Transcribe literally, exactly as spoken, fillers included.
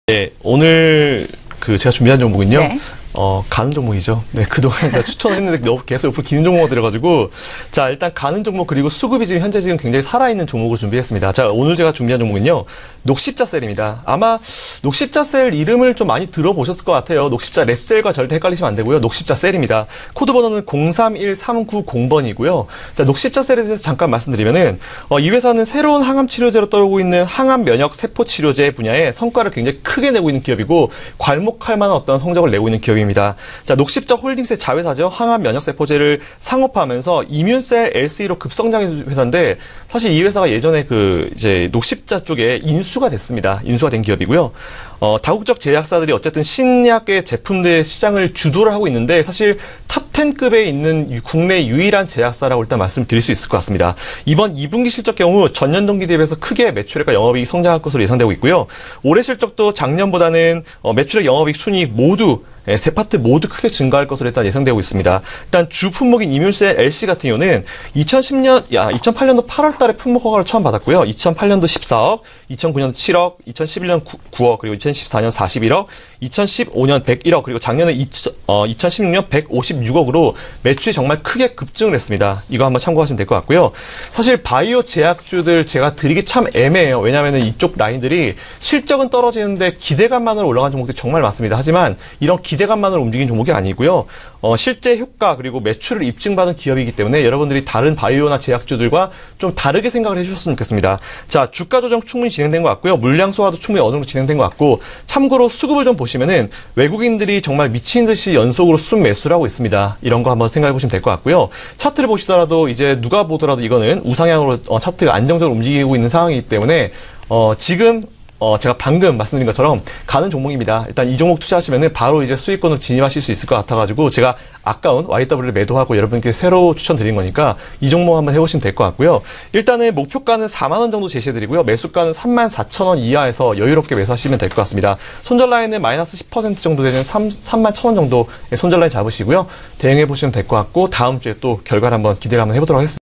네, 오늘 그 제가 준비한 종목은요. 네. 어, 가는 종목이죠. 네, 그동안 제가 추천했는데 너무 계속 옆으로 기는 종목을 들어가지고. 자, 일단 가는 종목 그리고 수급이 지금 현재 지금 굉장히 살아있는 종목을 준비했습니다. 자, 오늘 제가 준비한 종목은요. 녹십자셀입니다. 아마 녹십자셀 이름을 좀 많이 들어보셨을 것 같아요. 녹십자 랩셀과 절대 헷갈리시면 안 되고요. 녹십자셀입니다. 코드 번호는 공삼일삼구공 번이고요. 자, 녹십자셀에 대해서 잠깐 말씀드리면은, 어, 이 회사는 새로운 항암 치료제로 떠오르고 있는 항암 면역 세포 치료제 분야에 성과를 굉장히 크게 내고 있는 기업이고, 괄목할 만한 어떤 성적을 내고 있는 기업입니다. 자, 녹십자 홀딩스의 자회사죠. 항암 면역세포제를 상업화하면서 이뮨셀 엘씨이로 급성장한 회사인데, 사실 이 회사가 예전에 그 이제 녹십자 쪽에 인수가 됐습니다. 인수가 된 기업이고요. 어, 다국적 제약사들이 어쨌든 신약의 제품들의 시장을 주도를 하고 있는데, 사실 탑 텐급에 있는 국내 유일한 제약사라고 일단 말씀드릴 수 있을 것 같습니다. 이번 이 분기 실적 경우 전년 동기 대비해서 크게 매출액과 영업이익이 성장할 것으로 예상되고 있고요. 올해 실적도 작년보다는 어, 매출액, 영업이익, 순이익 모두 예, 세 파트 모두 크게 증가할 것으로 일단 예상되고 있습니다. 일단 주 품목인 이뮨셀 엘씨 같은 경우는 이천십 년, 야, 이천팔 년도 팔월 달에 품목 허가를 처음 받았고요. 이천팔 년도 십사억, 이천구 년도 칠억, 이천십일 년 구억, 그리고 이천십사 년 사십일억, 이천십오 년 백일억, 그리고 작년에 이천, 어, 이천십육 년 백오십육억으로 매출이 정말 크게 급증을 했습니다. 이거 한번 참고하시면 될 것 같고요. 사실 바이오 제약주들 제가 드리기 참 애매해요. 왜냐하면 이쪽 라인들이 실적은 떨어지는데 기대감만으로 올라간 종목들이 정말 많습니다. 하지만 이런 기 기대감만으로 움직이는 종목이 아니고요. 어, 실제 효과 그리고 매출을 입증받은 기업이기 때문에 여러분들이 다른 바이오나 제약주들과 좀 다르게 생각을 해주셨으면 좋겠습니다. 자, 주가 조정 충분히 진행된 것 같고요. 물량 소화도 충분히 어느 정도 진행된 것 같고, 참고로 수급을 좀 보시면은 외국인들이 정말 미친 듯이 연속으로 순 매수를 하고 있습니다. 이런 거 한번 생각해 보시면 될 것 같고요. 차트를 보시더라도 이제 누가 보더라도 이거는 우상향으로 어, 차트가 안정적으로 움직이고 있는 상황이기 때문에 어, 지금 어, 제가 방금 말씀드린 것처럼 가는 종목입니다. 일단 이 종목 투자하시면은 바로 이제 수익권을 진입하실 수 있을 것 같아가지고 제가 아까운 와이더블유를 매도하고 여러분께 새로 추천드린 거니까 이 종목 한번 해보시면 될 것 같고요. 일단은 목표가는 사만 원 정도 제시해드리고요. 매수가는 삼만 사천 원 이하에서 여유롭게 매수하시면 될 것 같습니다. 손절 라인은 마이너스 십 퍼센트 정도 되는 삼만 천 원 정도 손절 라인 잡으시고요. 대응해보시면 될 것 같고, 다음 주에 또 결과를 한번 기대를 한번 해보도록 하겠습니다.